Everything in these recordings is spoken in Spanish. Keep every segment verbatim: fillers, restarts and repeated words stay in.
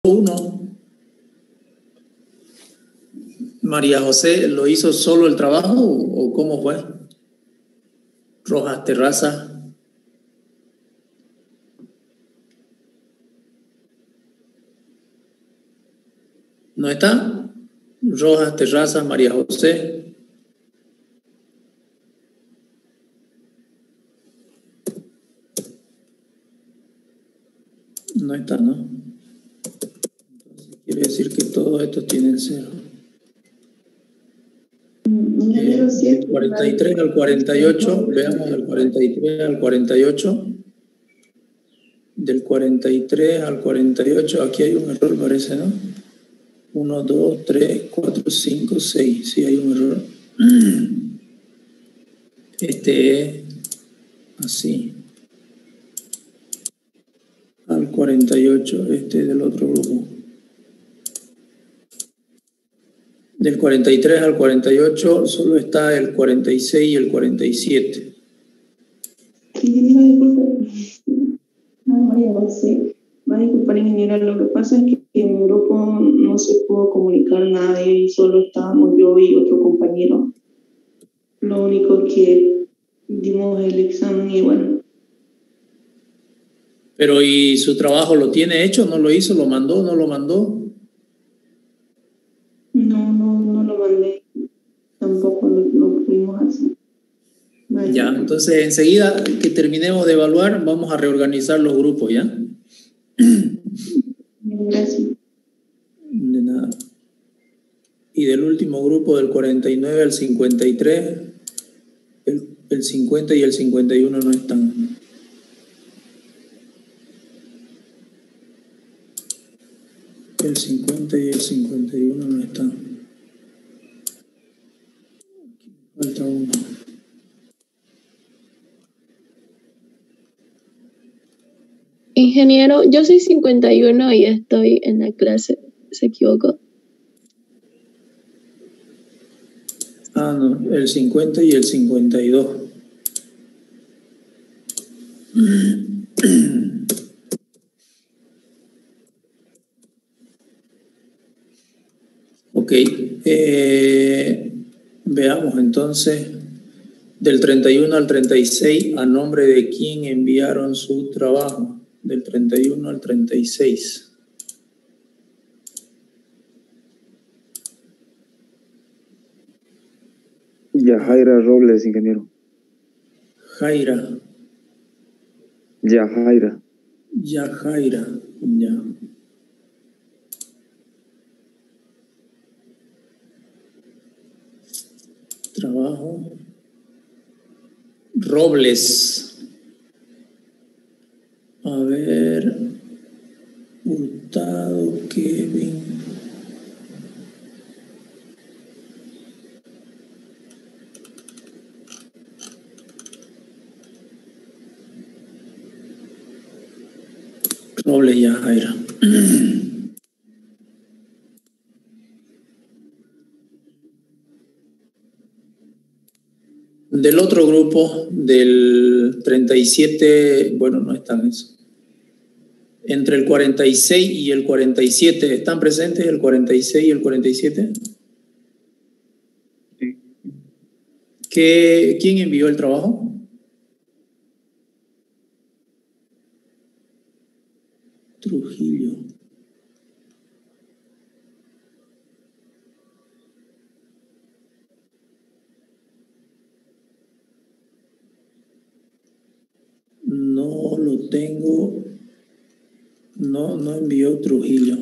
uno. María José, ¿lo hizo solo el trabajo o, o cómo fue? Rojas Terraza. ¿No está? Rojas Terraza, María José. No está, ¿no? Entonces quiere decir que todos estos tienen cero. Eh, del cuarenta y tres al cuarenta y ocho, veamos del cuarenta y tres al cuarenta y ocho. Del cuarenta y tres al cuarenta y ocho, aquí hay un error, parece, ¿no? uno, dos, tres, cuatro, cinco, seis. Sí, hay un error. Este es así. Al cuarenta y ocho, este es del otro grupo. Del cuarenta y tres al cuarenta y ocho solo está el cuarenta y seis y el cuarenta y siete. Ingeniero, disculpe. No, María José. Va a disculpar, ingeniero. Lo que pasa es que en el grupo no se pudo comunicar nadie y solo estábamos yo y otro compañero. Lo único que dimos el examen y bueno. Pero ¿y su trabajo lo tiene hecho? ¿No lo hizo? ¿Lo mandó? ¿No lo mandó? No, no, no lo mandé. Tampoco lo, lo pudimos hacer. Vale. Ya, entonces enseguida que terminemos de evaluar, vamos a reorganizar los grupos, ¿ya? Gracias. De nada. Y del último grupo, del cuarenta y nueve al cincuenta y tres, el, el cincuenta y el cincuenta y uno no están. El cincuenta y el cincuenta y uno no están. Falta uno. Ingeniero, yo soy cincuenta y uno y estoy en la clase. ¿Se equivocó? Ah, no, el cincuenta y el cincuenta y dos. Ok, eh, veamos entonces, del treinta y uno al treinta y seis, ¿a nombre de quién enviaron su trabajo? Del treinta y uno al treinta y seis. Yajaira Robles, ingeniero. Jaira. Yajaira. Yajaira, ya. Trabajo. Robles. A ver. Hurtado, Kevin. Robles, Yajaira. Del otro grupo, del treinta y siete, bueno, no están eso. Entre el cuarenta y seis y el cuarenta y siete, ¿están presentes el cuarenta y seis y el cuarenta y siete? Sí. ¿Qué, ¿Quién envió el trabajo? Trujillo. No lo tengo. No, no envió Trujillo.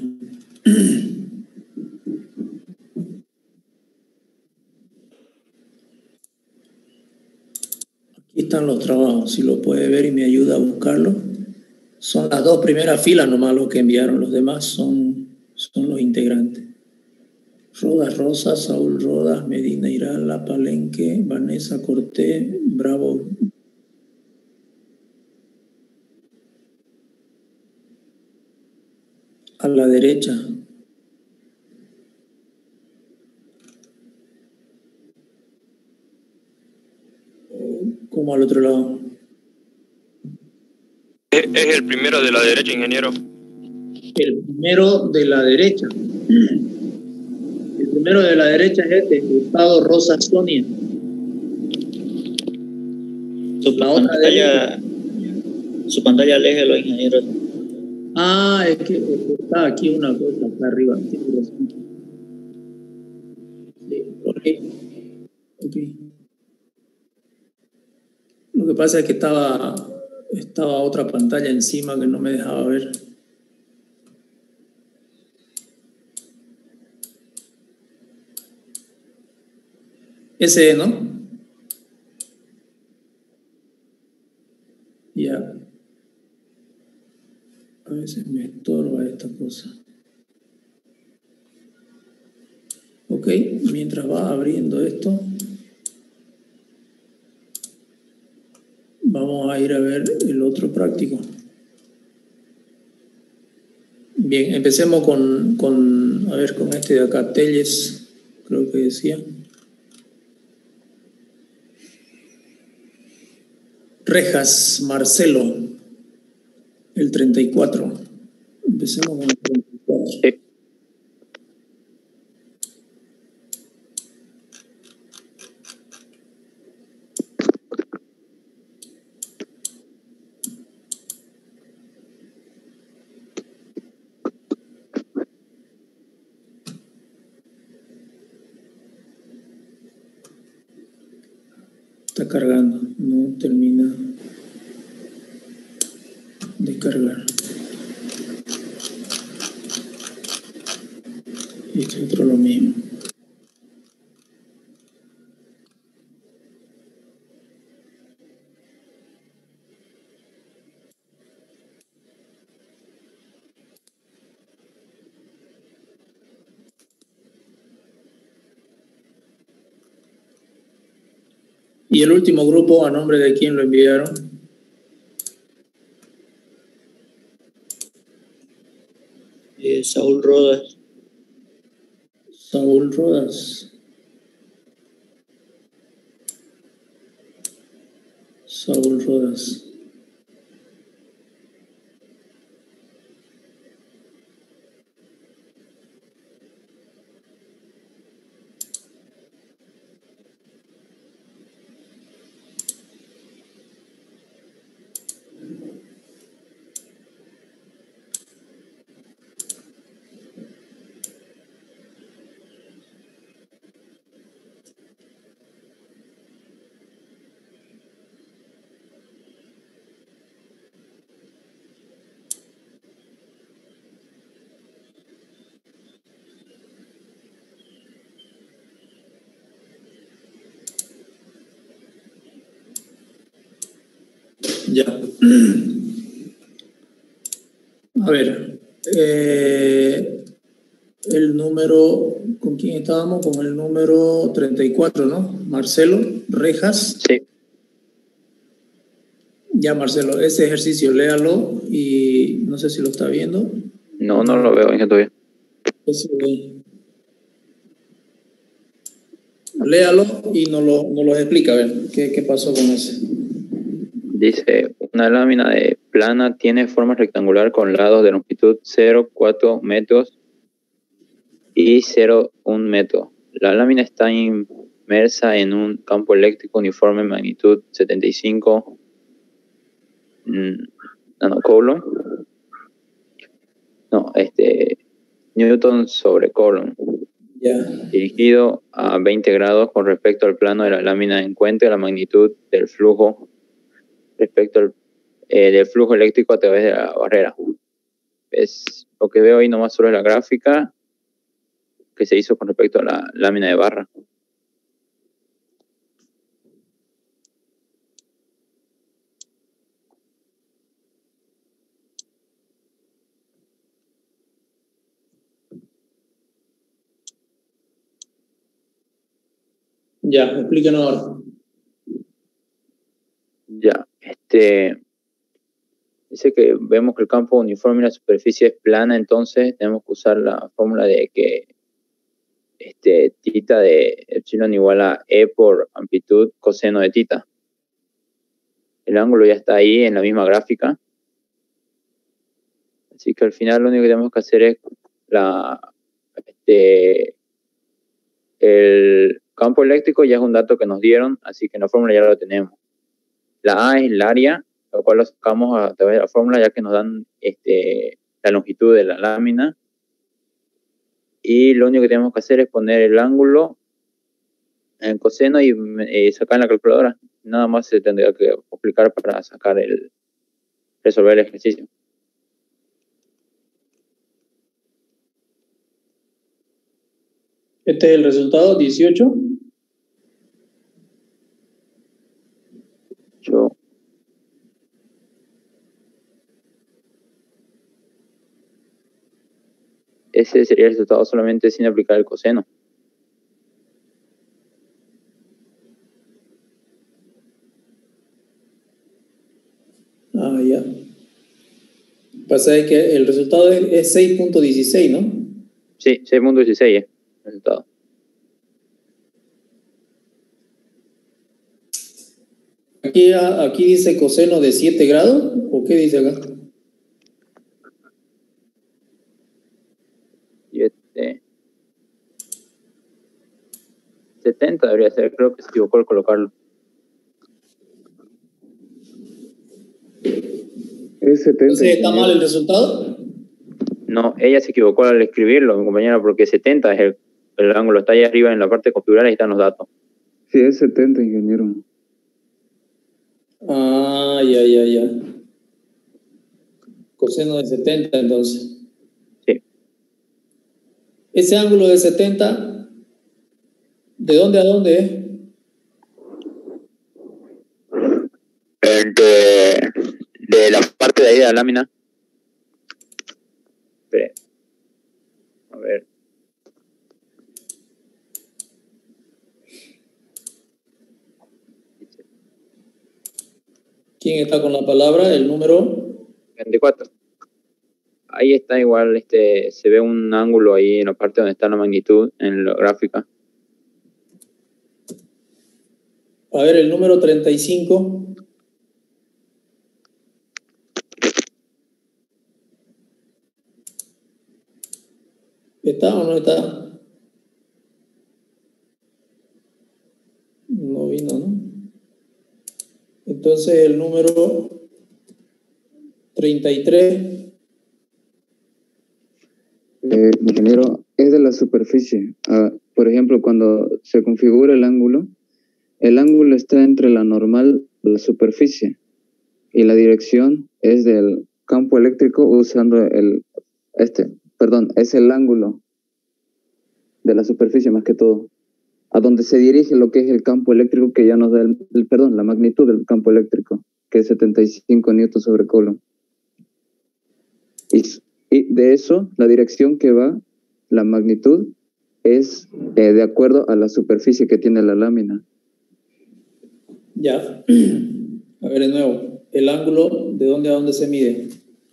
Aquí están los trabajos, si lo puede ver y me ayuda a buscarlo. Son las dos primeras filas nomás los que enviaron, los demás son, son los integrantes. Rodas Rosa, Saúl Rodas, Medina Irala, Palenque, Vanessa Cortés, Bravo. A la derecha. Como al otro lado. Es, es el primero de la derecha, ingeniero. El primero de la derecha. El primero de la derecha es este, Gustavo Rosa Sonia. Su La otra pantalla, su pantalla aléjelo, ingeniero. Ah, es que está aquí una cosa acá arriba. Sí, okay. Okay. Lo que pasa es que estaba, estaba otra pantalla encima que no me dejaba ver. Ese, ¿no? Ya. A veces me estorba esta cosa. Ok, mientras va abriendo esto, vamos a ir a ver el otro práctico. Bien, empecemos con, con a ver, con este de acá, Telles, creo que decía. Rejas, Marcelo, el treinta y cuatro. Empecemos con el treinta y cuatro. Sí. Está cargando, no termina de cargar. Y este otro lo mismo. Y el último grupo, ¿a nombre de quién lo enviaron? Eh, Saúl Rodas. Saúl Rodas. Saúl Rodas. Ya. A ver, eh, el número, ¿con quién estábamos? Con el número treinta y cuatro, ¿no? Marcelo Rejas. Sí. Ya, Marcelo, ese ejercicio léalo y no sé si lo está viendo. No, no lo veo, todavía. Ese, léalo y nos lo, nos lo explica, a ver, ¿qué, qué pasó con ese? Dice, una lámina de plana tiene forma rectangular con lados de longitud cero coma cuatro metros y cero coma uno metro. La lámina está inmersa en un campo eléctrico uniforme magnitud setenta y cinco mmm, nanocoulomb. No, este, Newton sobre Coulomb. Ya. Dirigido a veinte grados con respecto al plano de la lámina, encuentre la magnitud del flujo respecto al eh, del flujo eléctrico a través de la barrera. Es lo que veo ahí nomás sobre la gráfica que se hizo con respecto a la lámina de barra. Ya, explícanos ahora. Ya, este dice que vemos que el campo uniforme y la superficie es plana, entonces tenemos que usar la fórmula de que este, tita de epsilon igual a E por amplitud coseno de tita. El ángulo ya está ahí en la misma gráfica. Así que al final lo único que tenemos que hacer es la, este, el campo eléctrico ya es un dato que nos dieron, así que en la fórmula ya lo tenemos. La A es el área, lo cual lo sacamos a través de la fórmula ya que nos dan este, la longitud de la lámina. Y lo único que tenemos que hacer es poner el ángulo en coseno y, y sacar en la calculadora. Nada más se tendría que aplicar para sacar el, resolver el ejercicio. Este es el resultado, dieciocho. Yo. Ese sería el resultado solamente sin aplicar el coseno. Ah, ya. Pasa de que el resultado es, es seis punto dieciséis, ¿no? Sí, seis punto dieciséis es el resultado. Aquí, aquí dice coseno de siete grados, ¿o qué dice acá? siete. setenta debería ser, creo que se equivocó al colocarlo. Es setenta. Entonces, ¿está mal el resultado? No, ella se equivocó al escribirlo, mi compañera, porque setenta es el, el ángulo, está ahí arriba en la parte configurar y están los datos. Sí, es setenta, ingeniero. Ah, ya, ya, ya. Coseno de setenta, entonces. Sí. Ese ángulo de setenta, ¿de dónde a dónde es? De, de la parte de ahí de la lámina. Espere. A ver. ¿Quién está con la palabra? El número veinticuatro. Ahí está igual, este, se ve un ángulo ahí en la parte donde está la magnitud en la gráfica. A ver, el número treinta y cinco. ¿Está o no está? No vino, ¿no? Entonces el número treinta y tres. Eh, ingeniero, es de la superficie. Ah, por ejemplo, cuando se configura el ángulo, el ángulo está entre la normal de la superficie y la dirección es del campo eléctrico usando el, este, perdón, es el ángulo de la superficie más que todo, a donde se dirige lo que es el campo eléctrico que ya nos da el, el perdón, la magnitud del campo eléctrico, que es setenta y cinco newtons sobre coulomb. Y, y de eso, la dirección que va, la magnitud, es eh, de acuerdo a la superficie que tiene la lámina. Ya. A ver, de nuevo. El ángulo, ¿de dónde a dónde se mide?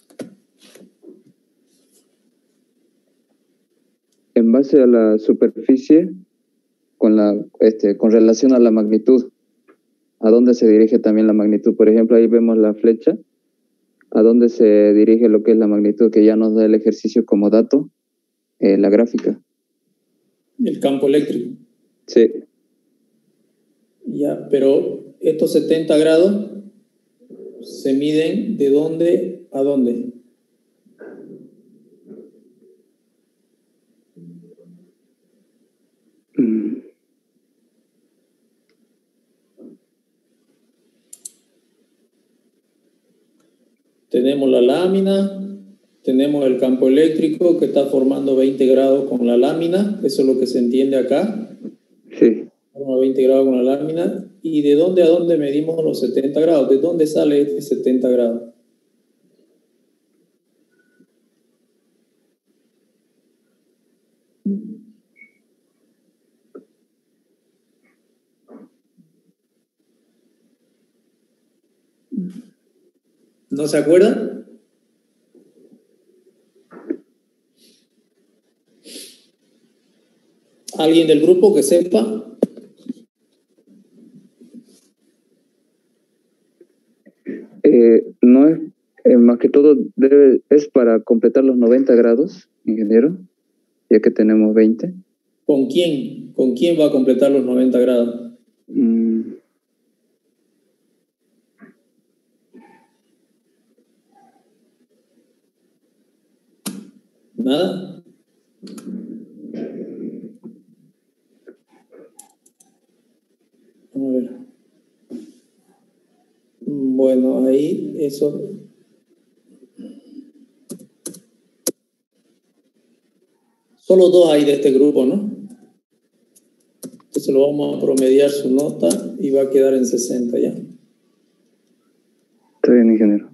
En base a la superficie, con, la, este, con relación a la magnitud, a dónde se dirige también la magnitud. Por ejemplo, ahí vemos la flecha, a dónde se dirige lo que es la magnitud, que ya nos da el ejercicio como dato, eh, la gráfica. El campo eléctrico. Sí. Ya, pero estos setenta grados se miden de dónde a dónde. Mm. Tenemos la lámina, tenemos el campo eléctrico que está formando veinte grados con la lámina, eso es lo que se entiende acá. Sí. Forma veinte grados con la lámina. ¿Y de dónde a dónde medimos los setenta grados? ¿De dónde sale este setenta grados? ¿No se acuerdan? ¿Alguien del grupo que sepa? Eh, no es, eh, más que todo debe, es para completar los noventa grados, ingeniero, ya que tenemos veinte. ¿Con quién? ¿Con quién va a completar los noventa grados? Mm. ¿Nada? A ver. Bueno, ahí eso. Solo dos hay de este grupo, ¿no? Entonces lo vamos a promediar su nota y va a quedar en sesenta ya. Está bien, ingeniero.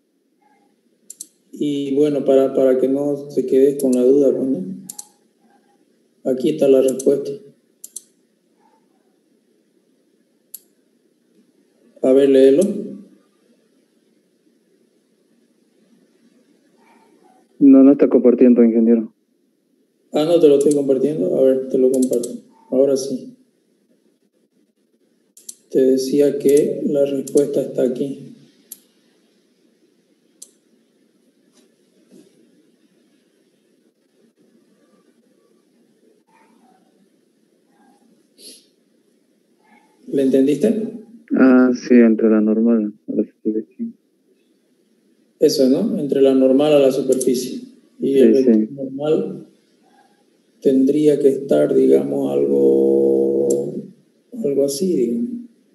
Y bueno, para, para que no se quede con la duda, pues, ¿no? Aquí está la respuesta. A ver, léelo. No, no está compartiendo, ingeniero. Ah, no, te lo estoy compartiendo. A ver, te lo comparto. Ahora sí. Te decía que la respuesta está aquí. ¿Le entendiste? Ah, sí, entre la normal a la superficie. Eso, ¿no? Entre la normal a la superficie. Y Sí, el sí. vector normal tendría que estar, digamos, algo, algo así, digamos.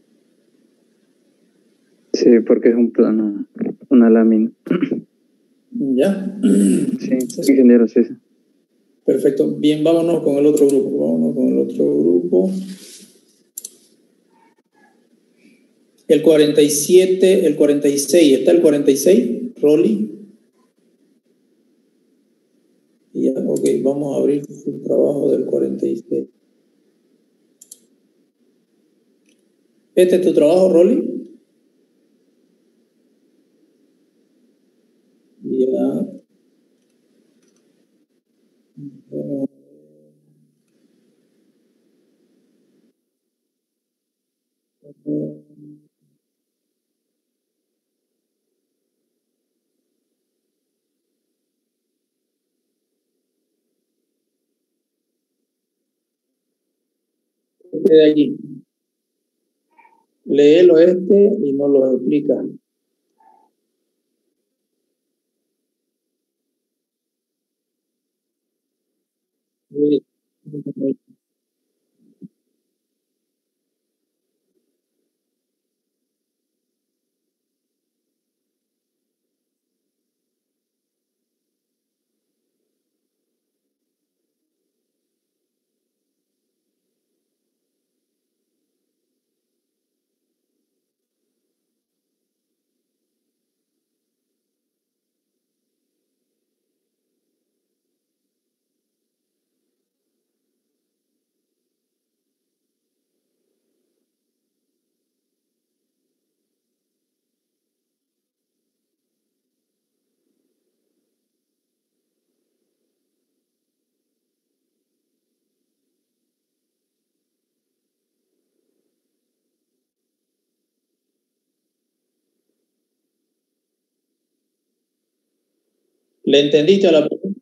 Sí, porque es un plano, una lámina. ¿Ya? Sí, ingeniero, sí. Perfecto. Bien, vámonos con el otro grupo. Vámonos con el otro grupo. El cuarenta y siete, el cuarenta y seis. ¿Está el cuarenta y seis, Rolly? Ya, ok. Vamos a abrir el trabajo del cuarenta y seis. ¿Este es tu trabajo, Rolly? Ya. Bueno. Este de aquí. Léelo este y no lo explica. Sí. ¿Le entendiste a la pregunta?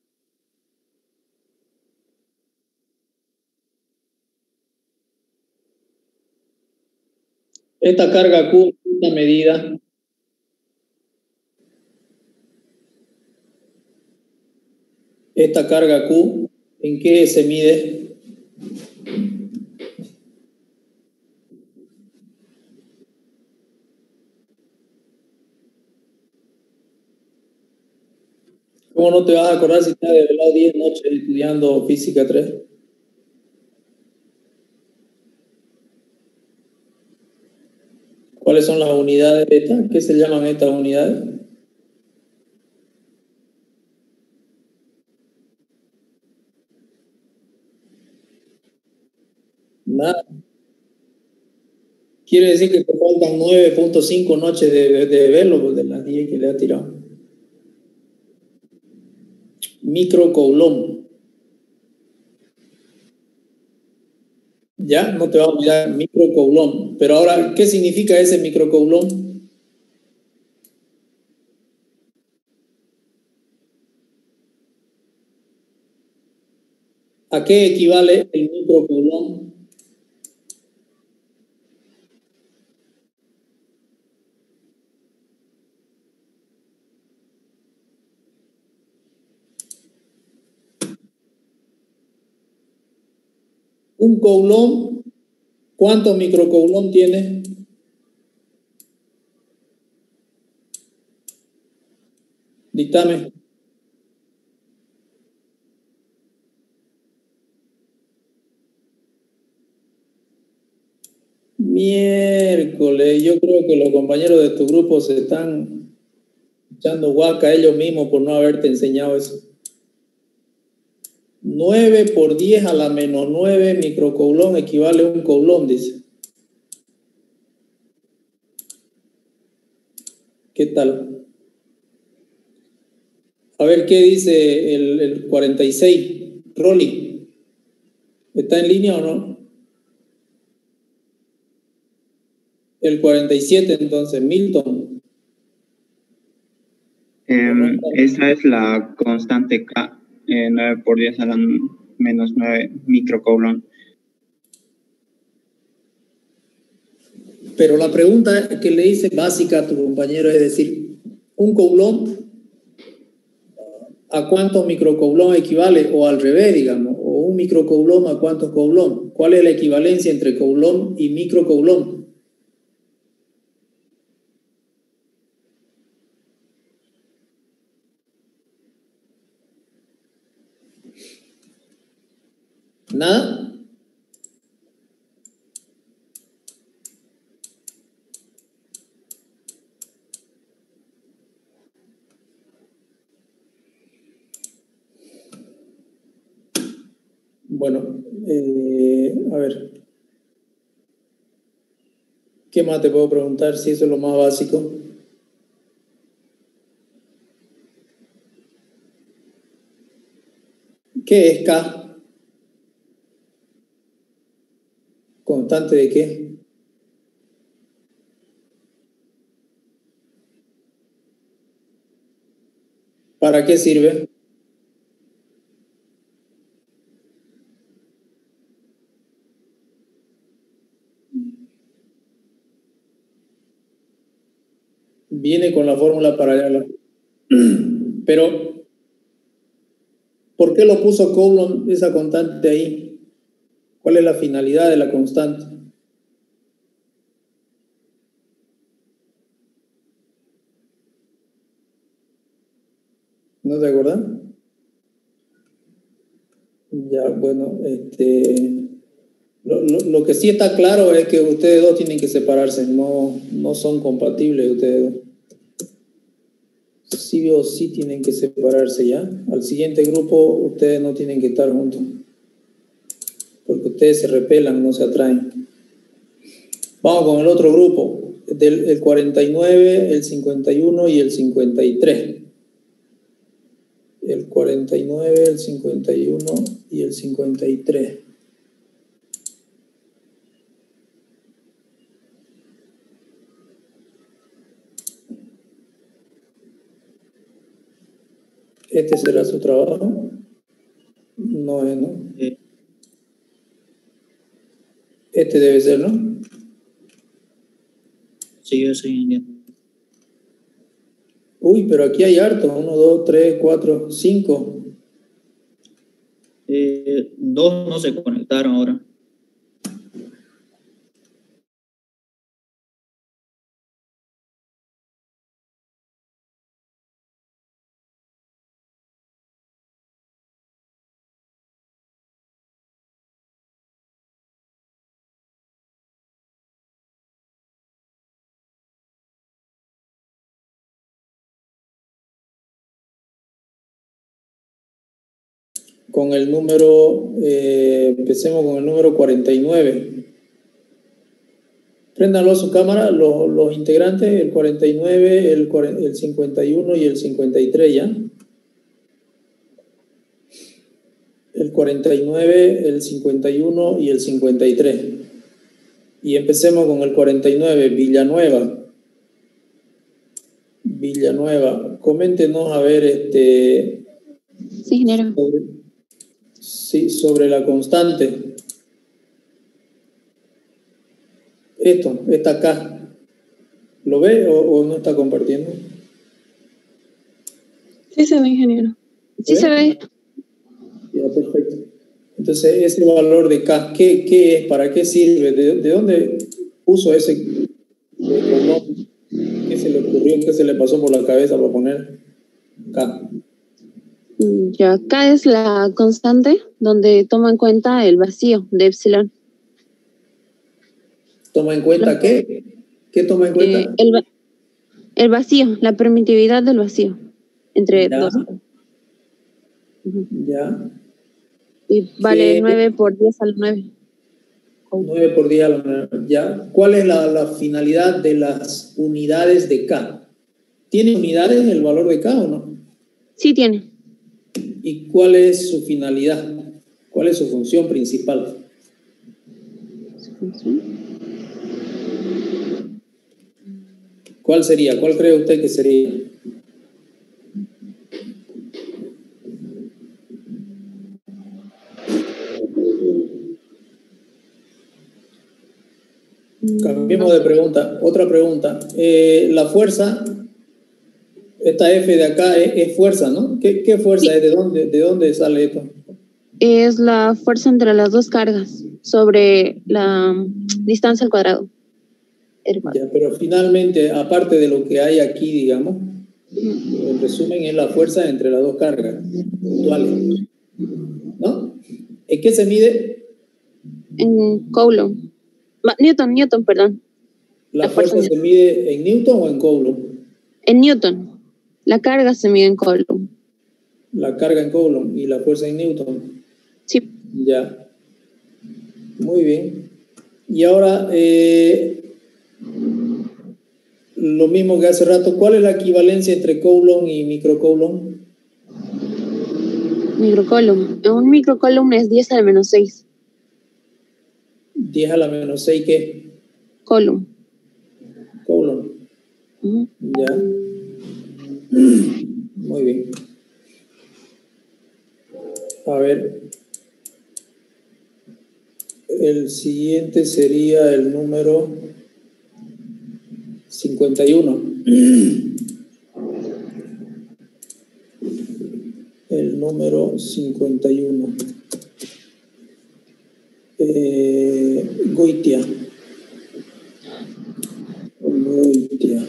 Esta carga Q, esta medida, esta carga Q, ¿en qué se mide? ¿Cómo no te vas a acordar si estás desvelado diez noches estudiando física tres? ¿Cuáles son las unidades de estas? ¿Qué se llaman estas unidades? Nada. Quiere decir que te faltan nueve punto cinco noches de, de, de velo, pues, de las diez que le ha tirado. Microcoulomb. Ya, no te va a olvidar microcoulomb. Pero ahora, ¿qué significa ese microcoulomb? ¿A qué equivale el microcoulomb? Un coulomb, ¿cuántos microcoulomb tiene? Dictame. Miércoles, yo creo que los compañeros de tu grupo se están echando guaca ellos mismos por no haberte enseñado eso. nueve por diez a la menos nueve microcoulomb equivale a un coulomb, dice. ¿Qué tal? A ver qué dice el, el cuarenta y seis. Rolly, ¿está en línea o no? El cuarenta y siete, entonces, Milton. Eh, esa es la constante K, eh, nueve por diez a la menos nueve microcoulomb. Pero la pregunta que le hice básica a tu compañero es decir, un coulomb, ¿a cuántos microcoulomb equivale? O al revés, digamos, o un microcoulomb, ¿a cuántos coulomb? ¿Cuál es la equivalencia entre coulomb y microcoulomb? ¿Nada? Bueno, eh, a ver. ¿Qué más te puedo preguntar si eso es lo más básico? ¿Qué es K? ¿Constante de qué? ¿Para qué sirve? Viene con la fórmula paralela. Pero, ¿por qué lo puso Coulomb esa constante ahí? ¿Cuál es la finalidad de la constante? ¿No te acuerdas? Ya, bueno, este, lo, lo, lo que sí está claro es que ustedes dos tienen que separarse, no, no son compatibles ustedes dos. Sí o sí tienen que separarse ya. Al siguiente grupo ustedes no tienen que estar juntos, porque ustedes se repelan, no se atraen. Vamos con el otro grupo, del el cuarenta y nueve, el cincuenta y uno y el cincuenta y tres. El cuarenta y nueve, el cincuenta y uno y el cincuenta y tres. ¿Este será su trabajo? No es, ¿no? Sí. Este debe ser, ¿no? Sí, yo soy ingeniero. Uy, pero aquí hay harto. Uno, dos, tres, cuatro, cinco. Eh, dos no se conectaron ahora. Con el número, eh, empecemos con el número cuarenta y nueve. Préndanlo a su cámara, los, los integrantes, el cuarenta y nueve, el, el cincuenta y uno y el cincuenta y tres, ¿ya? El cuarenta y nueve, el cincuenta y uno y el cincuenta y tres. Y empecemos con el cuarenta y nueve, Villanueva. Villanueva, coméntenos a ver, este... Sí, ingeniero. Sobre, sí, sobre la constante. Esto, esta K. ¿Lo ve o, o no está compartiendo? Sí se ve, ingeniero. Sí ¿Ve? se ve. Ya, perfecto. Entonces, ese valor de K, ¿qué, qué es? ¿Para qué sirve? ¿De, de dónde puso ese color? ¿Qué se le ocurrió? ¿Qué se le pasó por la cabeza para poner K? Ya, acá es la constante donde toma en cuenta el vacío de epsilon. ¿Toma en cuenta qué? ¿Qué toma en cuenta? Eh, el, va- el vacío, la permitividad del vacío entre Ya. dos. Ujú. Ya. Y vale ¿Qué? nueve por diez a la nueve. nueve por diez a la nueve. Ya. ¿Cuál es la, la finalidad de las unidades de K? ¿Tiene unidades el valor de K o no? Sí tiene. ¿Y cuál es su finalidad? ¿Cuál es su función principal? ¿Cuál sería? ¿Cuál cree usted que sería? Cambiemos de pregunta. Otra pregunta. Eh, la fuerza, esta F de acá es, es fuerza, ¿no? ¿Qué, qué fuerza es? ¿De dónde, ¿De dónde sale esto? Es la fuerza entre las dos cargas sobre la distancia al cuadrado. Ya, pero finalmente, aparte de lo que hay aquí, digamos, en resumen es la fuerza entre las dos cargas puntuales, ¿no? ¿En qué se mide? En Coulomb. Newton, Newton, perdón. ¿La, La fuerza fuerza se mide en Newton o en Coulomb? En Newton. La carga se mide en Coulomb. La carga en Coulomb y la fuerza en Newton. Sí. Ya. Muy bien. Y ahora, eh, lo mismo que hace rato, ¿cuál es la equivalencia entre Coulomb y microcoulomb? Microcoulomb. Un microcoulomb es diez a la menos seis. diez a la menos seis, ¿qué? Coulomb. Coulomb. Uh-huh. Ya. Muy bien. A ver. El siguiente sería el número cincuenta y uno. El número cincuenta y uno. Eh, Goitia. Goitia.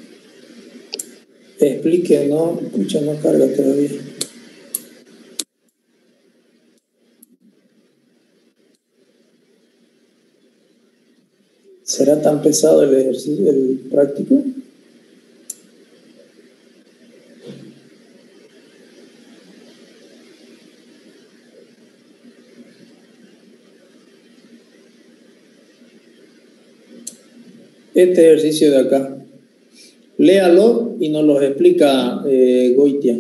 Explique, ¿no? Escucha, no carga todavía. ¿Será tan pesado el ejercicio, el práctico? Este ejercicio de acá. Léalo y nos lo explica eh, Goitia.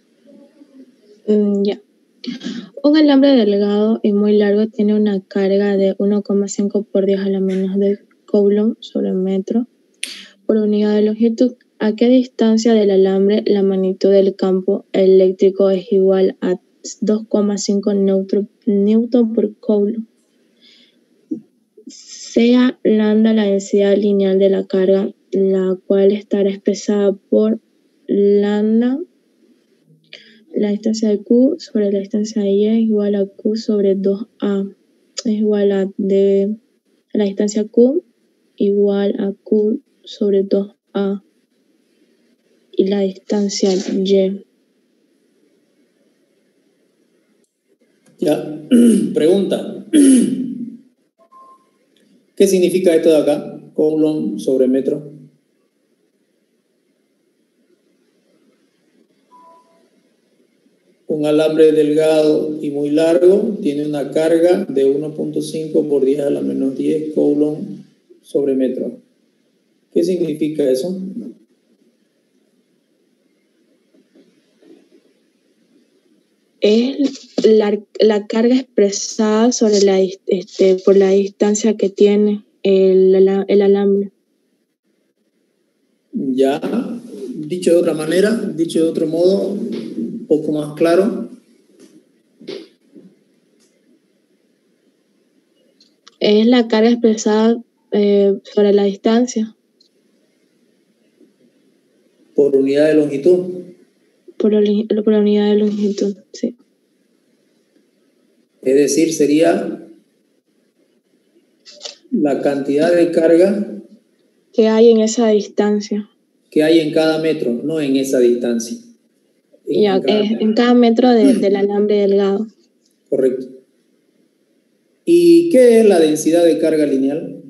Mm, ya. Un alambre delgado y muy largo tiene una carga de uno coma cinco por diez a la menos de Coulomb sobre metro por unidad de longitud. ¿A qué distancia del alambre la magnitud del campo eléctrico es igual a dos coma cinco newton por Coulomb? Sea lambda la densidad lineal de la carga, la cual estará expresada por lambda, la distancia de Q sobre la distancia de Y es igual a Q sobre dos A. Es igual a de la distancia Q igual a Q sobre dos A. Y la distancia Y. Ya. Pregunta. ¿Qué significa esto de acá? Coulomb sobre metro. Un alambre delgado y muy largo tiene una carga de uno punto cinco por diez a la menos diez Coulomb sobre metro. ¿Qué significa eso? Es la, la carga expresada sobre la, este, por la distancia que tiene el, el alambre. Ya, dicho de otra manera, dicho de otro modo, un poco más claro. es la carga expresada eh, sobre la distancia. Por unidad de longitud. Por, por la unidad de longitud, sí. Es decir, sería la cantidad de carga que hay en esa distancia. Que hay en cada metro, no en esa distancia. En, ya, en, cada, es, en cada metro de, del alambre delgado. Correcto. ¿Y qué es la densidad de carga lineal?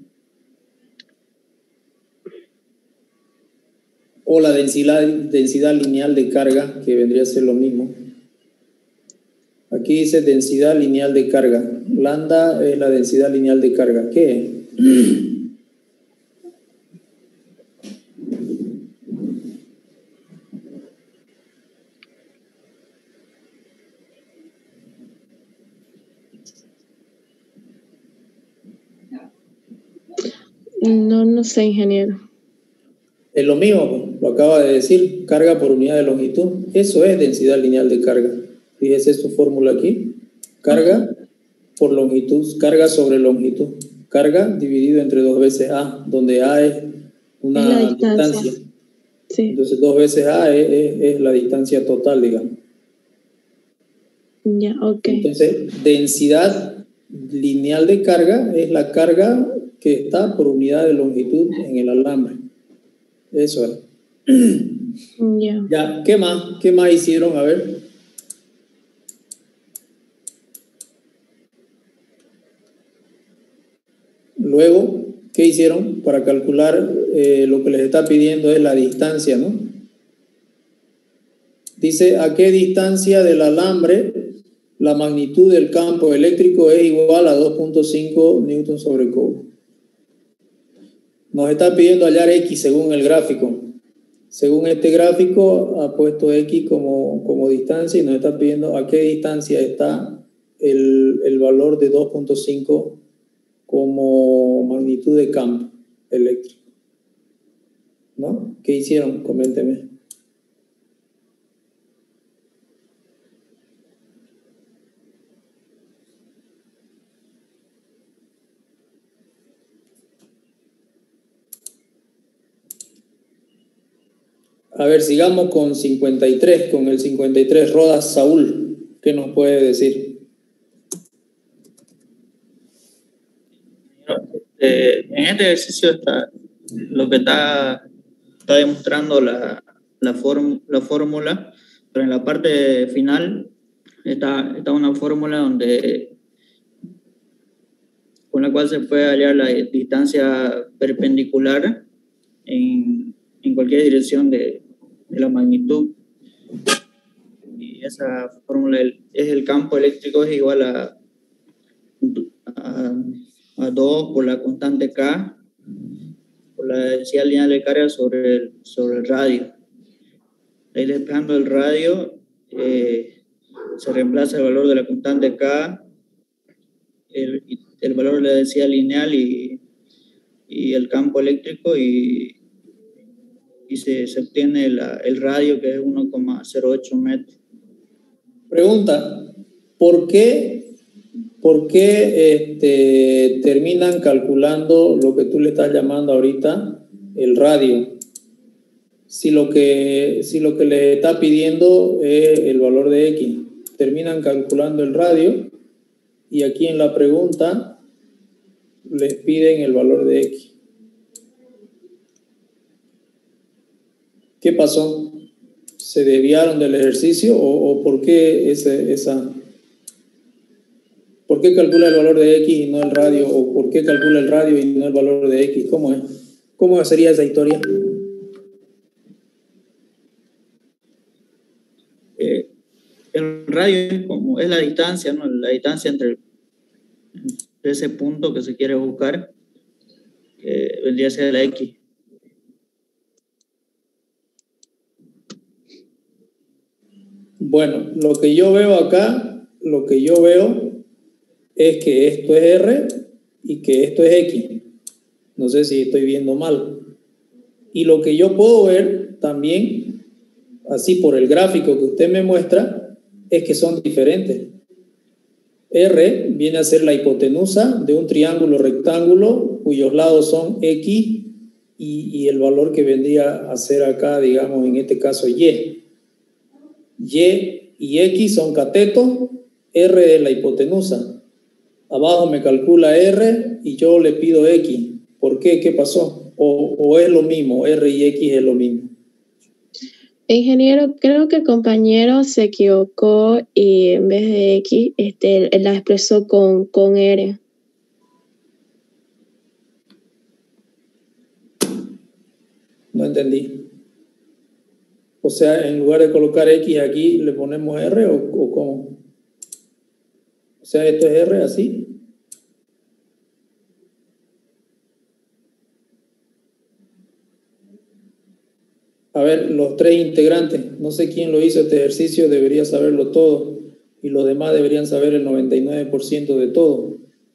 O la densidad, densidad lineal de carga, que vendría a ser lo mismo. Aquí dice densidad lineal de carga. Lambda es la densidad lineal de carga. ¿Qué es? No, no sé, ingeniero. Es lo mismo, lo acaba de decir, carga por unidad de longitud. Eso es densidad lineal de carga. Fíjese su fórmula aquí. Carga por longitud, carga sobre longitud. Carga dividido entre dos veces A, donde A es una es la distancia. distancia. Sí. Entonces dos veces A es, es, es la distancia total, digamos. Ya, ok. Entonces, densidad lineal de carga es la carga que está por unidad de longitud en el alambre. Eso es. Yeah. Ya, ¿qué más? ¿Qué más hicieron? A ver. Luego, ¿qué hicieron? Para calcular eh, lo que les está pidiendo es la distancia, ¿no? Dice, ¿a qué distancia del alambre la magnitud del campo eléctrico es igual a dos punto cinco newton sobre cobre? Nos está pidiendo hallar X según el gráfico. Según este gráfico ha puesto X como, como distancia y nos está pidiendo a qué distancia está el, el valor de dos punto cinco como magnitud de campo eléctrico. ¿No? ¿Qué hicieron? Coménteme. A ver, sigamos con cincuenta y tres, con el cincuenta y tres. Rodas Saúl, ¿qué nos puede decir? Eh, en este ejercicio está lo que está, está demostrando la, la, form, la fórmula, pero en la parte final está, está una fórmula donde con la cual se puede hallar la distancia perpendicular en, en cualquier dirección de, de la magnitud. Y esa fórmula es el campo eléctrico es igual a, a, a dos por la constante K por la densidad lineal de carga sobre el, sobre el radio. Ahí despejando el radio eh, se reemplaza el valor de la constante K, el, el valor de la densidad lineal y, y el campo eléctrico y y se, se obtiene la, el radio que es uno coma cero ocho metros. Pregunta, ¿por qué, por qué este, terminan calculando lo que tú le estás llamando ahorita el radio? Si lo que, si lo que les está pidiendo es el valor de X, terminan calculando el radio y aquí en la pregunta les piden el valor de X. ¿Qué pasó? ¿Se desviaron del ejercicio o, o por qué ese, esa, por qué calcula el valor de X y no el radio o por qué calcula el radio y no el valor de X? ¿Cómo es? ¿Cómo sería esa historia? Eh, el radio es como es la distancia, ¿no? La distancia entre, entre ese punto que se quiere buscar, que vendría a ser la X. Bueno, lo que yo veo acá, lo que yo veo es que esto es R y que esto es X. No sé si estoy viendo mal. Y lo que yo puedo ver también, así por el gráfico que usted me muestra, es que son diferentes. R viene a ser la hipotenusa de un triángulo rectángulo cuyos lados son X y, y el valor que vendría a ser acá, digamos, en este caso Y. Y y X son catetos, R es la hipotenusa. Abajo me calcula R y yo le pido X. ¿Por qué? ¿Qué pasó? O, o es lo mismo, R y X es lo mismo. Ingeniero, creo que el compañero se equivocó y en vez de X este, la expresó con, con R. No entendí. O sea, en lugar de colocar X aquí, ¿le ponemos R o, o cómo? O sea, esto es R así. A ver, los tres integrantes, no sé quién lo hizo este ejercicio, debería saberlo todo. Y los demás deberían saber el noventa y nueve por ciento de todo.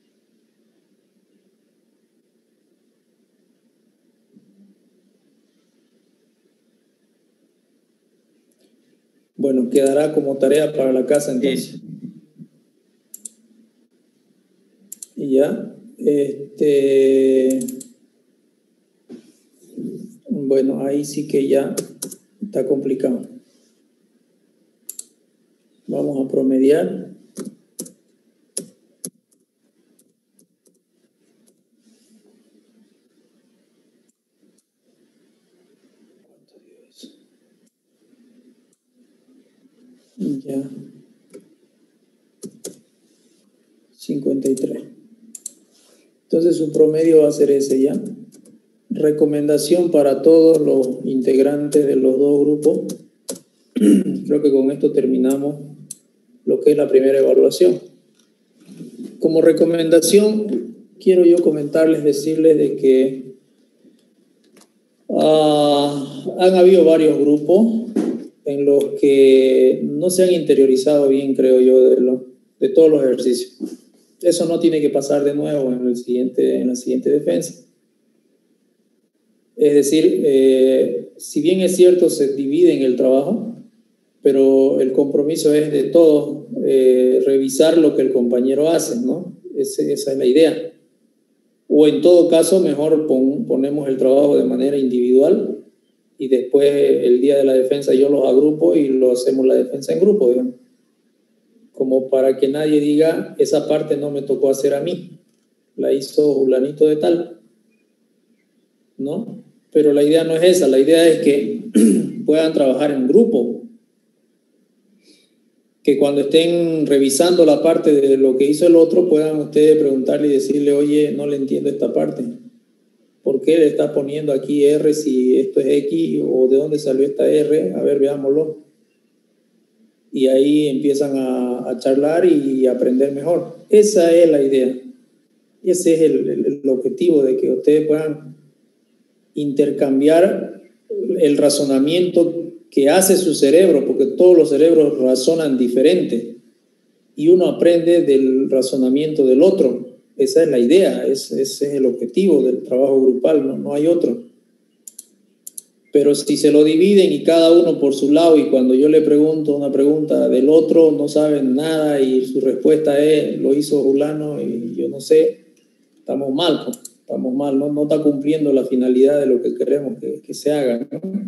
Bueno, quedará como tarea para la casa entonces. Y ya. Este... Bueno, ahí sí que ya está complicado. Vamos a promediar. Ya. cincuenta y tres. Entonces su promedio va a ser ese ya. Recomendación para todos los integrantes de los dos grupos. Creo que con esto terminamos lo que es la primera evaluación. Como recomendación, quiero yo comentarles, decirles de que uh, han habido varios grupos en los que no se han interiorizado bien, creo yo, de, lo, de todos los ejercicios. Eso no tiene que pasar de nuevo en, el siguiente, en la siguiente defensa. Es decir, eh, si bien es cierto, se divide en el trabajo, pero el compromiso es de todos eh, revisar lo que el compañero hace, ¿no? Ese, esa es la idea. O en todo caso, mejor pon, ponemos el trabajo de manera individual y después el día de la defensa yo los agrupo y lo hacemos la defensa en grupo, digamos. Como para que nadie diga, esa parte no me tocó hacer a mí, la hizo fulanito de tal, ¿no? Pero la idea no es esa, la idea es que puedan trabajar en grupo, que cuando estén revisando la parte de lo que hizo el otro, puedan ustedes preguntarle y decirle, oye, no le entiendo esta parte, ¿por qué le está poniendo aquí R si esto es X, o de dónde salió esta R? A ver, veámoslo. Y ahí empiezan a, a charlar y aprender mejor. Esa es la idea. Ese es el, el, el objetivo, de que ustedes puedan intercambiar el razonamiento que hace su cerebro, porque todos los cerebros razonan diferente y uno aprende del razonamiento del otro. Esa es la idea, ese, ese es el objetivo del trabajo grupal, no, no hay otro. Pero si se lo dividen y cada uno por su lado, y cuando yo le pregunto una pregunta del otro no saben nada y su respuesta es, lo hizo fulano y yo no sé, estamos mal, pues, estamos mal, no, no está cumpliendo la finalidad de lo que queremos que, que se haga, ¿no?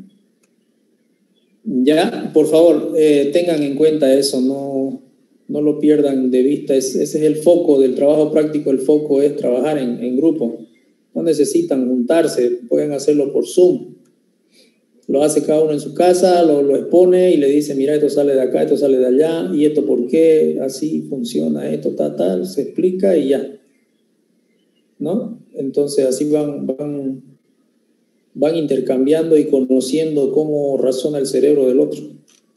Ya, por favor, eh, tengan en cuenta eso, no, no lo pierdan de vista, es, ese es el foco del trabajo práctico, el foco es trabajar en, en grupo, no necesitan juntarse, pueden hacerlo por Zoom. Lo hace cada uno en su casa, lo, lo expone y le dice, mira, esto sale de acá, esto sale de allá, y esto por qué, así funciona esto, tal, tal, se explica y ya, ¿no? Entonces así van, van, van intercambiando y conociendo cómo razona el cerebro del otro.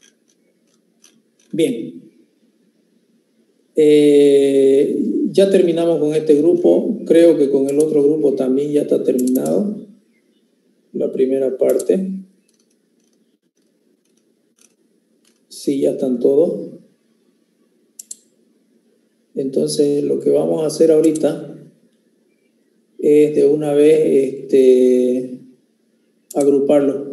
Bien. Eh, ya terminamos con este grupo, creo que con el otro grupo también ya está terminado la primera parte. Sí, ya están todos. Entonces, lo que vamos a hacer ahorita es de una vez este, agruparlo.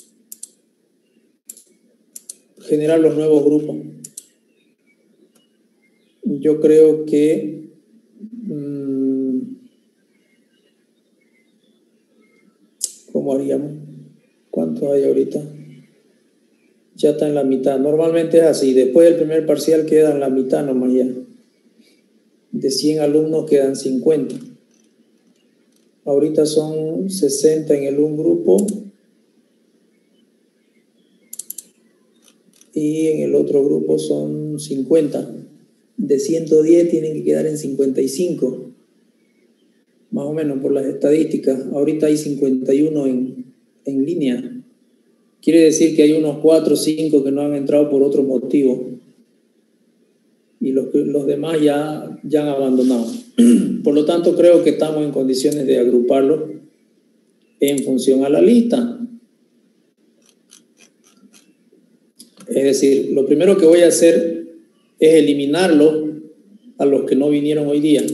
Generar los nuevos grupos. yo creo que mmm, ¿cómo haríamos? ¿Cuántos hay ahorita? Ya está en la mitad. Normalmente es así. Después del primer parcial queda en la mitad nomás ya. De cien alumnos quedan cincuenta. Ahorita son sesenta en el un grupo y en el otro grupo son cincuenta. De ciento diez tienen que quedar en cincuenta y cinco, más o menos por las estadísticas. Ahorita hay cincuenta y uno en, en línea. Quiere decir que hay unos cuatro o cinco que no han entrado por otro motivo y los, los demás ya, ya han abandonado. Por lo tanto, creo que estamos en condiciones de agruparlos en función a la lista. Es decir, lo primero que voy a hacer es eliminarlos a los que no vinieron hoy día.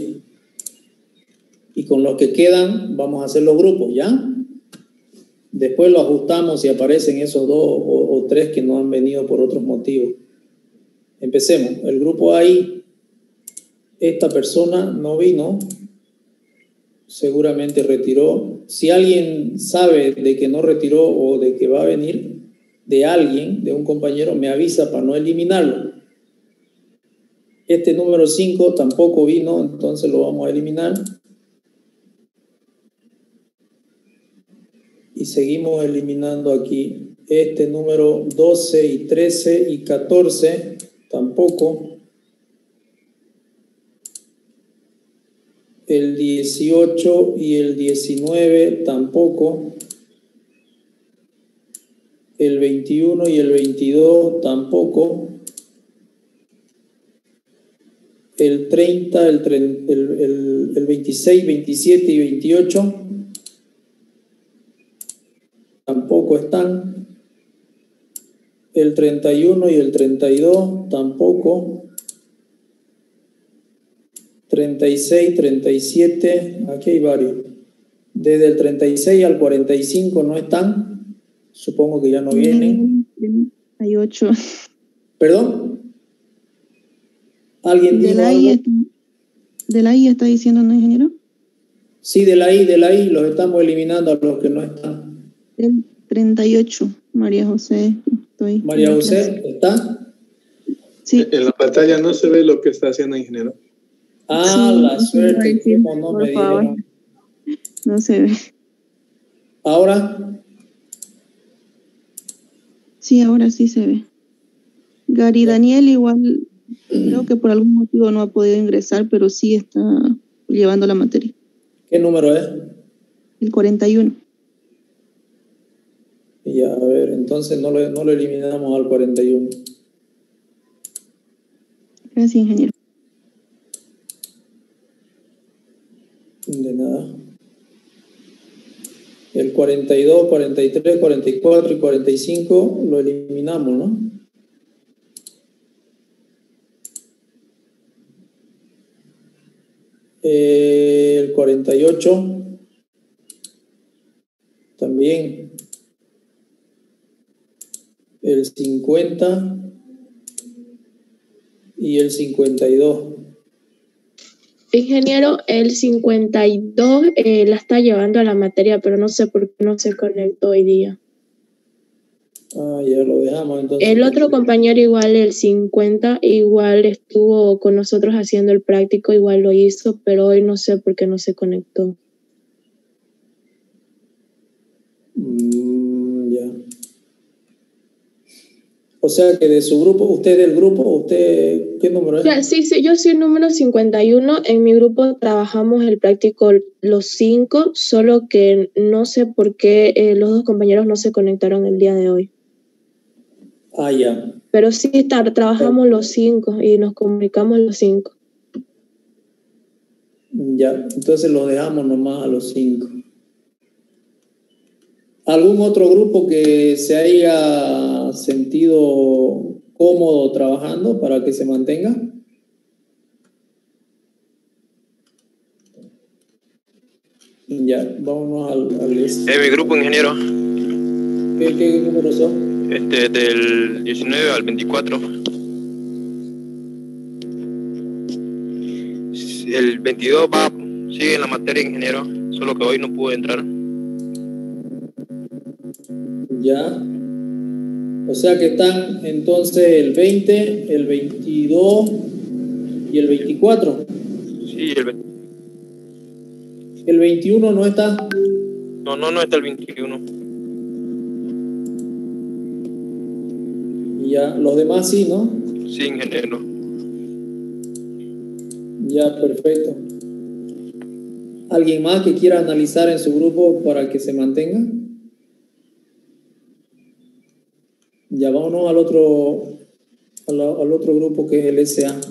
Y con los que quedan vamos a hacer los grupos, ¿ya? Después lo ajustamos si aparecen esos dos o, o tres que no han venido por otros motivos. Empecemos. El grupo ahí, esta persona no vino, seguramente retiró. Si alguien sabe de que no retiró o de que va a venir, de alguien, de un compañero, me avisa para no eliminarlo. Este número cinco tampoco vino, entonces lo vamos a eliminar. Y seguimos eliminando aquí. Este número doce y trece y catorce tampoco. El dieciocho y el diecinueve tampoco. El veintiuno y el veintidós tampoco. El treinta, el, el, el, el veintiséis, veintisiete y veintiocho tampoco están. El treinta y uno y el treinta y dos tampoco. treinta y seis, treinta y siete, aquí hay varios. Desde el treinta y seis al cuarenta y cinco no están. Supongo que ya no vienen. treinta y ocho. ¿Perdón? ¿Alguien dijo ¿De la I está, de la I está diciendo, no, ingeniero? Sí, de la I, de la I, los estamos eliminando a los que no están. El treinta y ocho, María José. Estoy María José, ¿está? Sí. En la pantalla no se ve lo que está haciendo ingeniero. Ah, Sí, la suerte, decir, como no por me favor. dieron. No se ve. ¿Ahora? Sí, ahora sí se ve. Gary Daniel igual, creo que por algún motivo no ha podido ingresar, pero sí está llevando la materia. ¿Qué número es? El cuarenta y uno. Ya, a ver, entonces no lo, no lo eliminamos al cuarenta y uno. Gracias, ingeniero. De nada. El cuarenta y dos, cuarenta y tres, cuarenta y cuatro y cuarenta y cinco lo eliminamos, ¿no? Eh, el cuarenta y ocho también. El cincuenta y el cincuenta y dos. Ingeniero, el cincuenta y dos eh, la está llevando a la materia, pero no sé por qué no se conectó hoy día. Ah, ya lo dejamos entonces. El otro compañero igual, el cincuenta, igual estuvo con nosotros haciendo el práctico, igual lo hizo, pero hoy no sé por qué no se conectó. Mm, ya. O sea que de su grupo, usted del grupo, usted, ¿qué número es? Ya, sí, sí, yo soy el número cincuenta y uno. En mi grupo trabajamos el práctico los cinco, solo que no sé por qué eh, los dos compañeros no se conectaron el día de hoy. Ah, ya. Pero sí está, trabajamos los cinco y nos comunicamos los cinco. Ya, entonces los dejamos nomás a los cinco. ¿Algún otro grupo que se haya sentido cómodo trabajando para que se mantenga? Ya, vámonos al... al este. Es mi grupo, ingeniero. ¿Qué, qué números son? Este, del diecinueve al veinticuatro. el veintidós va, sigue en la materia, ingeniero, solo que hoy no pude entrar. Ya. O sea que están entonces el veinte, el veintidós y el veinticuatro. Sí, el veinte. El veintiuno no está. No, no, no está el veintiuno. Ya, los demás sí, ¿no? Sí, ingeniero. Ya, perfecto. ¿Alguien más que quiera analizar en su grupo para que se mantenga? Ya, vámonos al otro, al, al otro grupo que es el S A.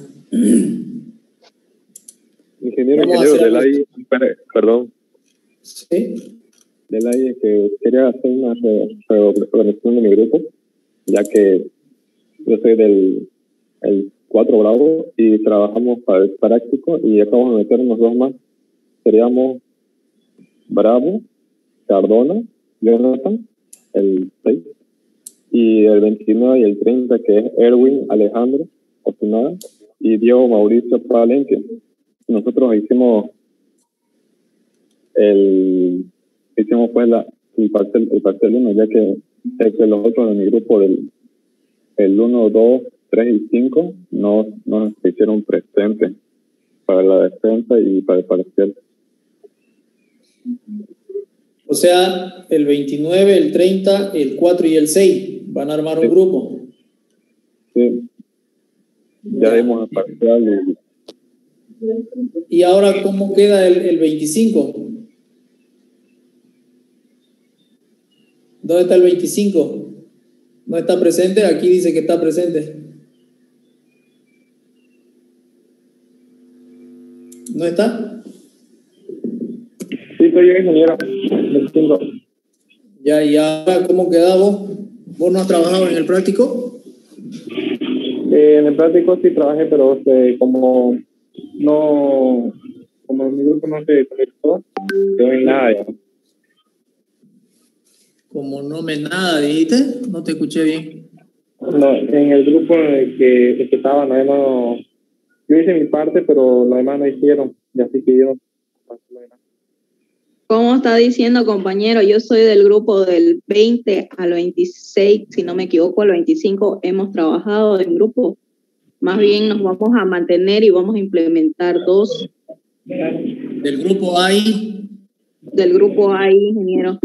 Ingeniero, ingeniero, del A I, perdón. Sí. Del A I es que quería hacer una reorganización de mi grupo, ya que yo soy del el cuatro Bravo y trabajamos para el práctico y acabamos de meternos dos más. Seríamos Bravo, Cardona, Jonathan, el seis, y el veintinueve y el treinta, que es Erwin Alejandro Osunada y Diego Mauricio Palencia. Nosotros hicimos el hicimos pues la, el parcel el parcel uno, ya que entre los otros de mi grupo del el uno, dos, tres y cinco no, no se hicieron presentes para la defensa y para el parcial. O sea, el veintinueve, el treinta, el cuatro y el seis van a armar un sí. grupo. Sí. Ya dimos el parcial y... ¿Y ahora cómo queda el, el veinticinco? ¿Dónde está el veinticinco? ¿No está presente? Aquí dice que está presente. ¿No está? Sí, soy yo, ingeniero. veinticinco. Ya, ¿y ahora cómo queda vos? ¿Vos no has trabajado en el práctico? Eh, en el práctico sí trabajé, pero este, como no, como mi grupo no se conectó, quedó en nada ya. Como no me nada, dijiste, no te escuché bien. No, en el grupo en el que, el que estaba, no, no, yo hice mi parte, pero los demás no hicieron, y así que yo. Como está diciendo, compañero, yo soy del grupo del veinte al veintiséis, si no me equivoco, al veinticinco hemos trabajado en grupo. Más bien nos vamos a mantener y vamos a implementar dos. ¿Del grupo A I? Del grupo A I, ingeniero.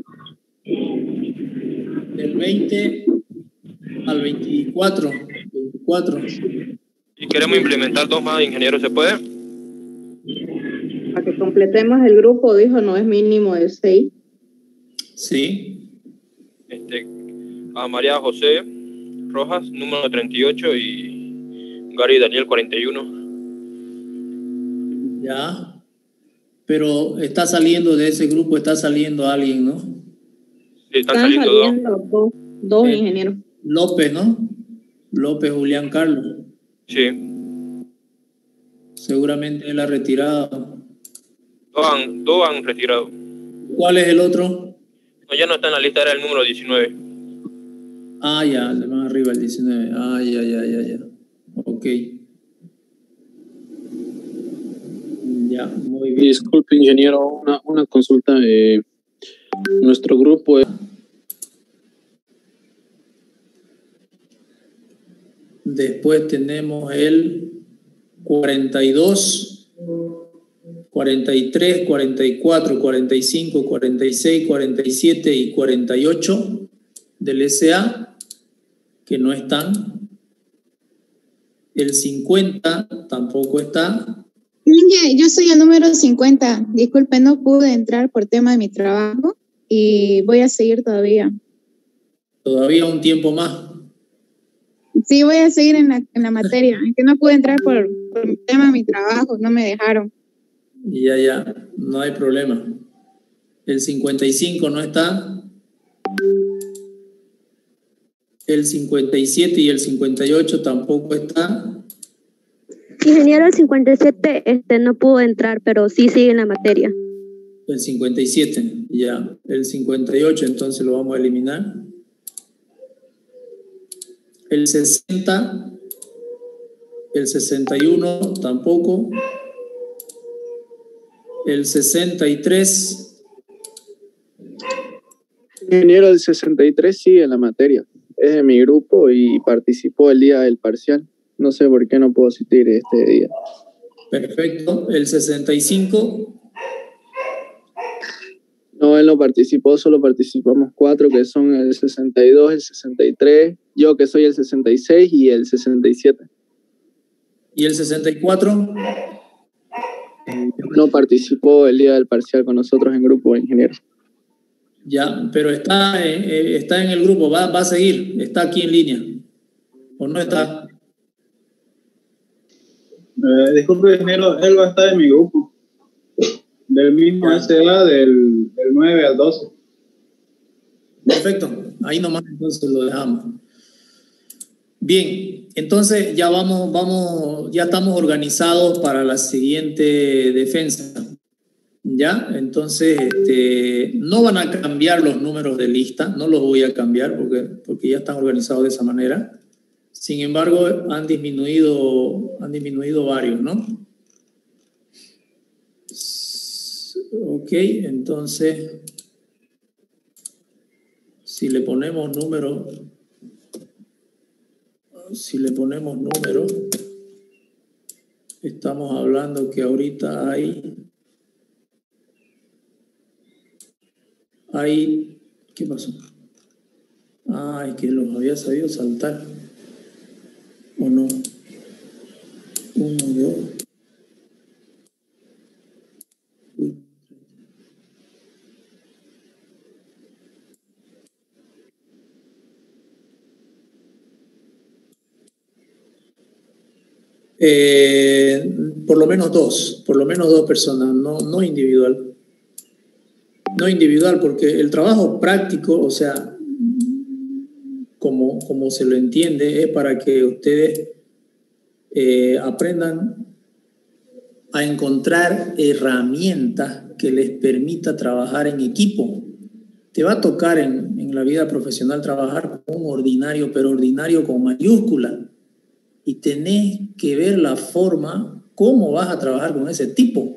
Del veinte al veinticuatro. veinticuatro. Y queremos implementar dos más, ingeniero, ¿se puede? Para que completemos el grupo, dijo, no es mínimo de seis. Sí. Este, a María José Rojas, número treinta y ocho, y Gary Daniel, cuarenta y uno. Ya. Pero está saliendo de ese grupo, está saliendo alguien, ¿no? Sí, están, Están saliendo, saliendo dos. dos, dos Eh, ingenieros. López, ¿no? López Julián Carlos. Sí. Seguramente él ha retirado. Dos han, dos han retirado. ¿Cuál es el otro? No, ya no está en la lista, era el número diecinueve. Ah, ya, el de más arriba, el diecinueve. Ah, ya, ya, ya, ya. Ok. Ya, muy bien. Disculpe, ingeniero, una, una consulta. Eh, nuestro grupo es... Después tenemos el cuarenta y dos, cuarenta y tres, cuarenta y cuatro, cuarenta y cinco, cuarenta y seis, cuarenta y siete y cuarenta y ocho del S A, que no están. El cincuenta tampoco está. Yo soy el número cincuenta. Disculpe, no pude entrar por tema de mi trabajo y voy a seguir todavía. Todavía un tiempo más. Sí, voy a seguir en la, en la materia. Es que no pude entrar por, por el tema de mi trabajo, no me dejaron. Ya, ya, no hay problema. El cincuenta y cinco no está. El cincuenta y siete y el cincuenta y ocho tampoco está. Ingeniero, el cincuenta y siete este, no pudo entrar, pero sí sigue en la materia. El cincuenta y siete, ya. El cincuenta y ocho, entonces lo vamos a eliminar. El sesenta, el sesenta y uno tampoco. El sesenta y tres. Ingeniero, el sesenta y tres sigue en la materia. Es de mi grupo y participó el día del parcial. No sé por qué no puedo asistir este día. Perfecto. El sesenta y cinco. No, él no participó, solo participamos cuatro, que son el sesenta y dos, el sesenta y tres, yo que soy el sesenta y seis y el sesenta y siete. ¿Y el sesenta y cuatro? No participó el día del parcial con nosotros en grupo de ingenieros. Ya, pero está, eh, está en el grupo, va, va a seguir, está aquí en línea. ¿O no está? Eh, disculpe, ingeniero, él va a estar en mi grupo. Del mismo S A del, del nueve al doce. Perfecto, ahí nomás entonces lo dejamos. Bien, entonces ya vamos, vamos, ya estamos organizados para la siguiente defensa. ¿Ya? Entonces, este, no van a cambiar los números de lista, no los voy a cambiar porque, porque ya están organizados de esa manera. Sin embargo, han disminuido, han disminuido varios, ¿no? Ok, entonces, si le ponemos número, si le ponemos número, estamos hablando que ahorita hay, hay, ¿qué pasó? Ah, es que los había sabido saltar, ¿o no? Uno, dos. Eh, por lo menos dos, por lo menos dos personas, no, no individual. No individual, porque el trabajo práctico, o sea, como, como se lo entiende, es para que ustedes eh, aprendan a encontrar herramientas que les permita trabajar en equipo. Te va a tocar en, en la vida profesional trabajar con un ordinario, pero ordinario con mayúscula. Y tenés que ver la forma, cómo vas a trabajar con ese tipo.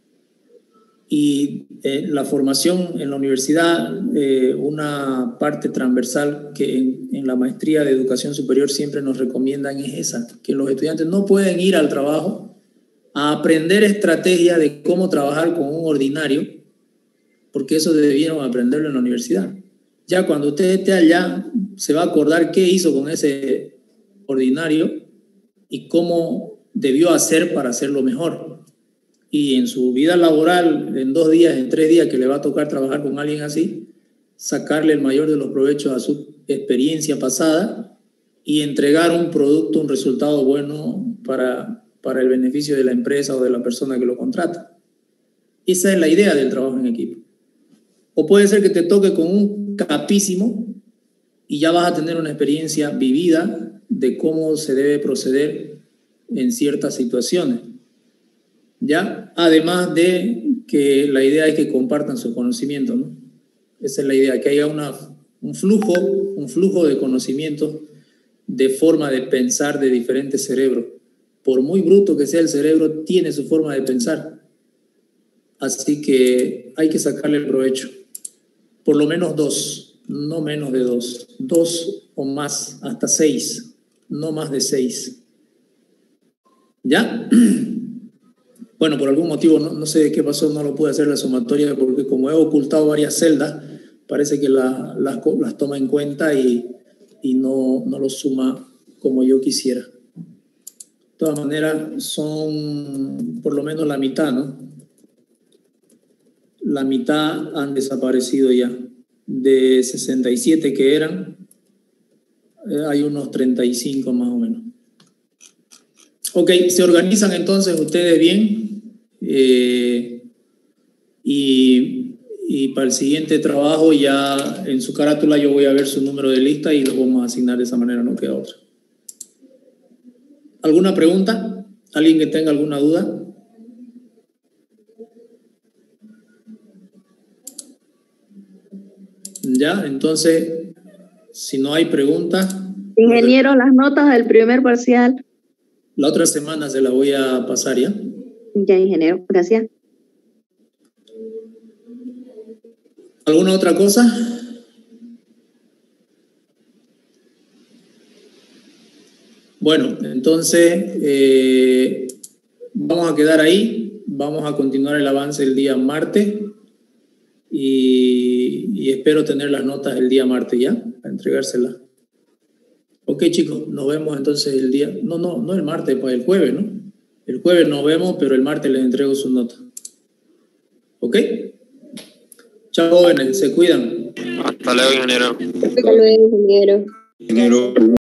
Y eh, la formación en la universidad, eh, una parte transversal que en, en la maestría de educación superior siempre nos recomiendan es esa, que los estudiantes no pueden ir al trabajo a aprender estrategia de cómo trabajar con un ordinario, porque eso debieron aprenderlo en la universidad. Ya cuando usted esté allá, se va a acordar qué hizo con ese ordinario y cómo debió hacer para hacerlo mejor. Y en su vida laboral, en dos días, en tres días que le va a tocar trabajar con alguien así, sacarle el mayor de los provechos a su experiencia pasada y entregar un producto, un resultado bueno para, para el beneficio de la empresa o de la persona que lo contrata. Esa es la idea del trabajo en equipo. O puede ser que te toque con un capísimo y ya vas a tener una experiencia vivida de cómo se debe proceder en ciertas situaciones. ¿Ya? Además de que la idea es que compartan su conocimiento, ¿no? Esa es la idea, que haya una, un flujo, un flujo de conocimiento, de forma de pensar de diferentes cerebros. Por muy bruto que sea el cerebro, tiene su forma de pensar. Así que hay que sacarle el provecho. Por lo menos dos, no menos de dos. Dos o más, hasta seis, no más de seis. ¿Ya? Bueno, por algún motivo, no, no sé qué pasó, no lo pude hacer la sumatoria porque como he ocultado varias celdas, parece que la, las, las toma en cuenta y, y no, no lo suma como yo quisiera. De todas maneras, son por lo menos la mitad, ¿no? La mitad han desaparecido ya. De sesenta y siete que eran, eh, hay unos treinta y cinco más o menos. Ok, se organizan entonces ustedes bien. Eh, y, y para el siguiente trabajo ya en su carátula yo voy a ver su número de lista y lo vamos a asignar de esa manera, no queda otra. ¿Alguna pregunta? ¿Alguien que tenga alguna duda? Ya, entonces, si no hay preguntas... Ingeniero, las notas del primer parcial. La otra semana se la voy a pasar ya. Ya, ingeniero, gracias. ¿Alguna otra cosa? Bueno, entonces eh, vamos a quedar ahí, vamos a continuar el avance el día martes y, y espero tener las notas el día martes ya, para entregárselas. Ok, chicos, nos vemos entonces el día, no, no, no el martes, pues el jueves, ¿no? El jueves nos vemos, pero el martes les entrego sus notas. ¿Ok? Chao, jóvenes, se cuidan. Hasta luego, ingeniero. Hasta luego, ingeniero. Ingeniero.